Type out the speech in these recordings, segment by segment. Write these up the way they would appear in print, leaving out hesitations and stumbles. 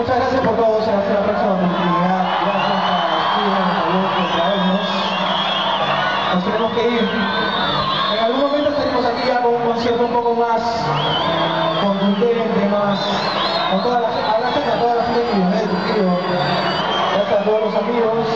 Muchas gracias por todo, será hasta la próxima oportunidad. Gracias a Steven por traernos. Nos tenemos que ir. En algún momento estaremos aquí ya con un concierto un poco más contundente, más con toda la gente, gracias a toda la gente de Trujillo, gracias a todos los amigos.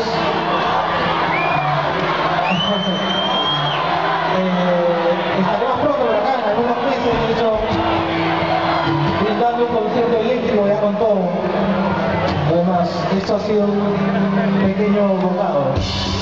Estaremos pronto por acá, en algunos meses, de hecho, brindando un concierto eléctrico ya con todo. Además, esto ha sido un pequeño bocado.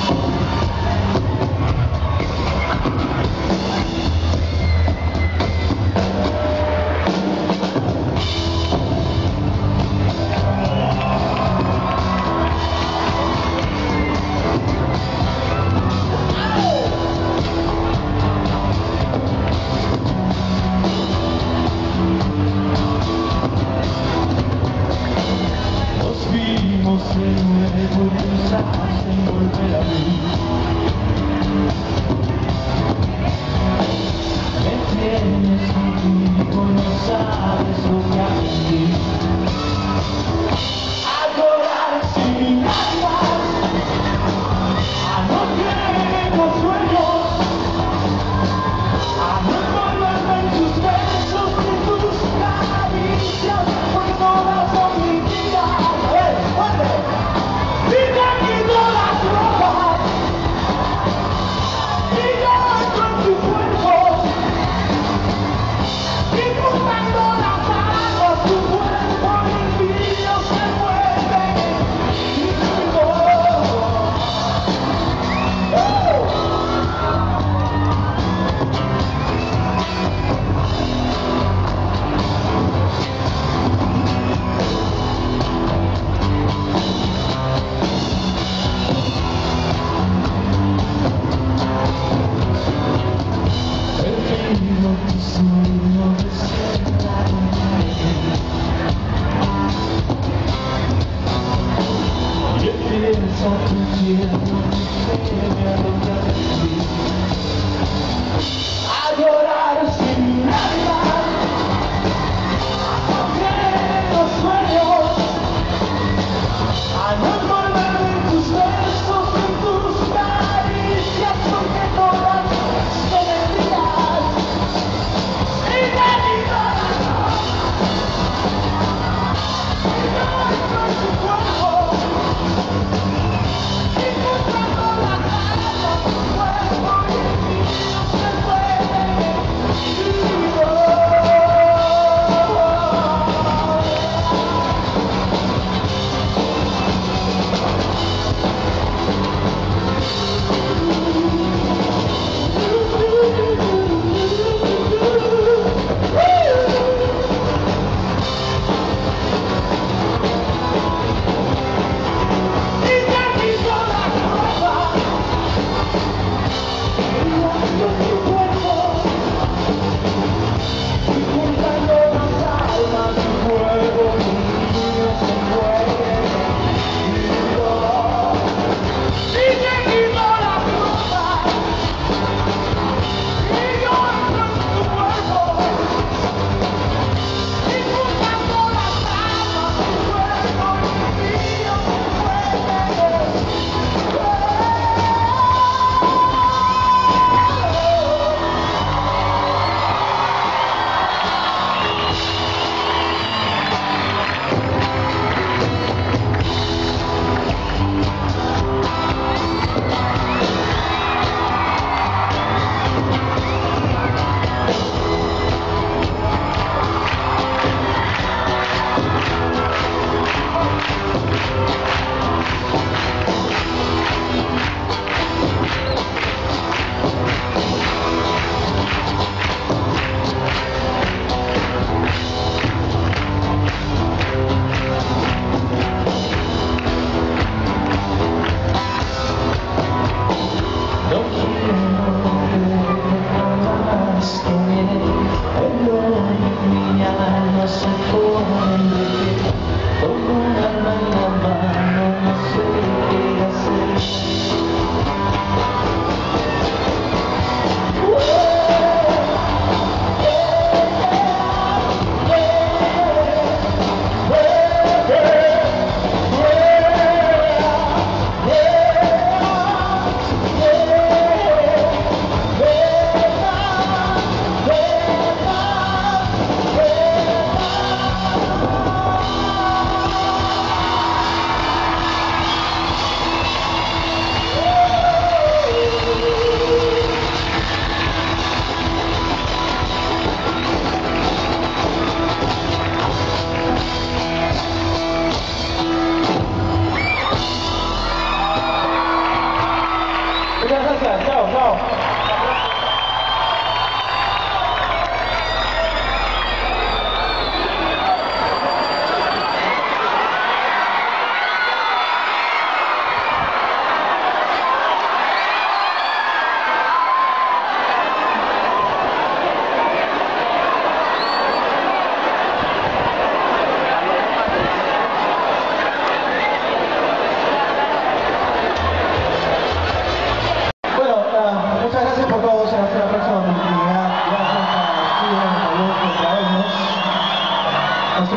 En volver a mí, me tienes contigo, no sabes lo que aprendí a llorar sin lágrimas, a no creer en los sueños, a no envolverme en tus besos y tus caricias, porque todas son mentiras. A ver, fuerte. Y yo entro en tu cuerpo y buscando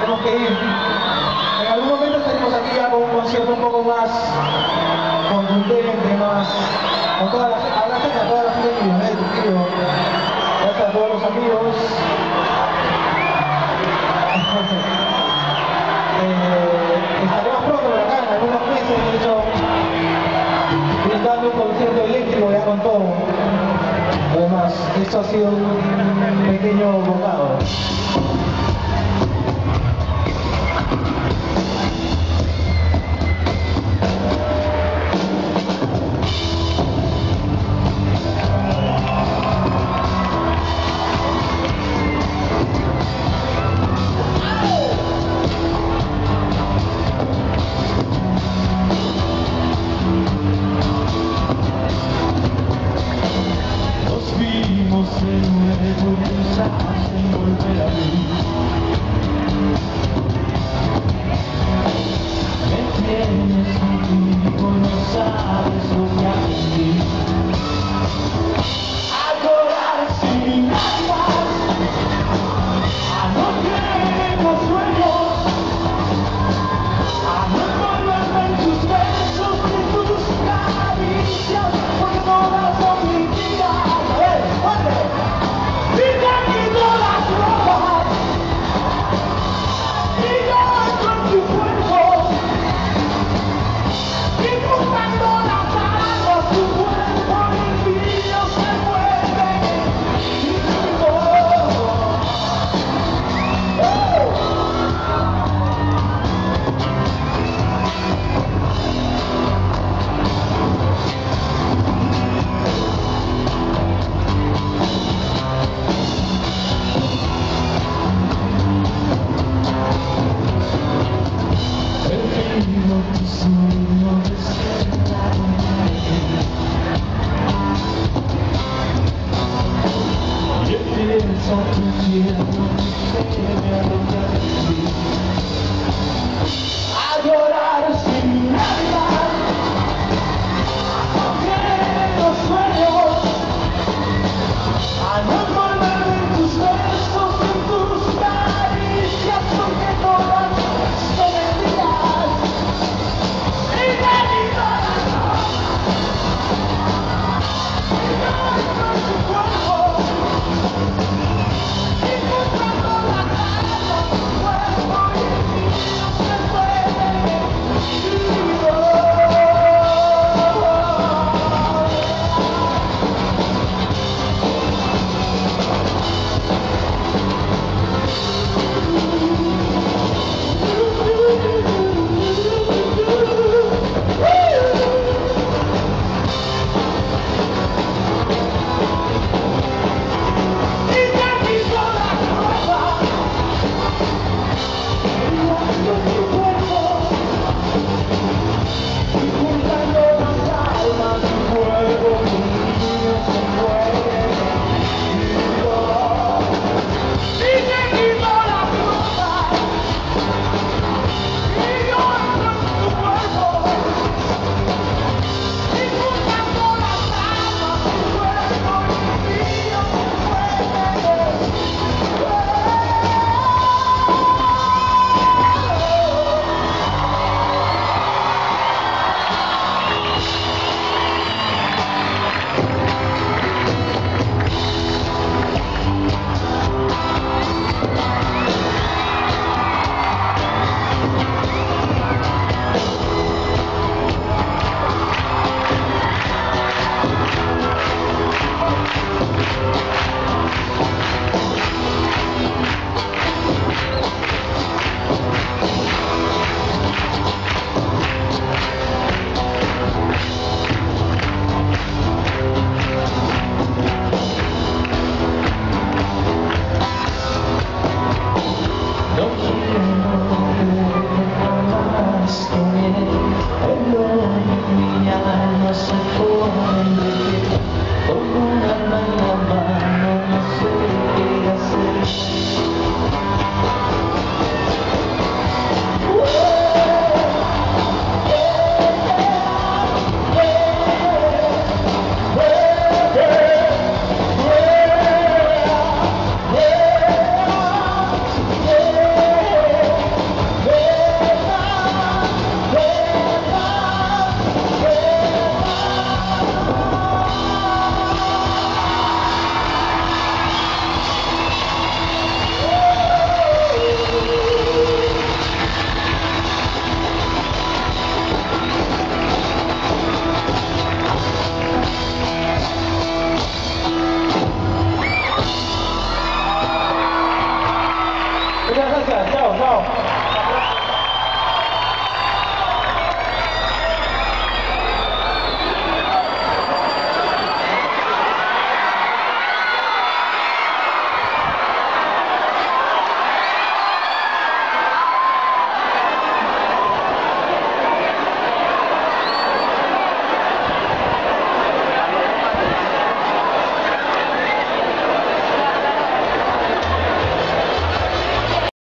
tenemos que ir. En algún momento estaremos aquí ya con un concierto un poco más contundente, más con toda la gente, gracias a toda la gente de Millonet, tío. Gracias a todos los amigos. Estaremos pronto por acá, en algunos meses, de hecho, brindando un concierto eléctrico ya con todo. Además, esto ha sido un pequeño bocado.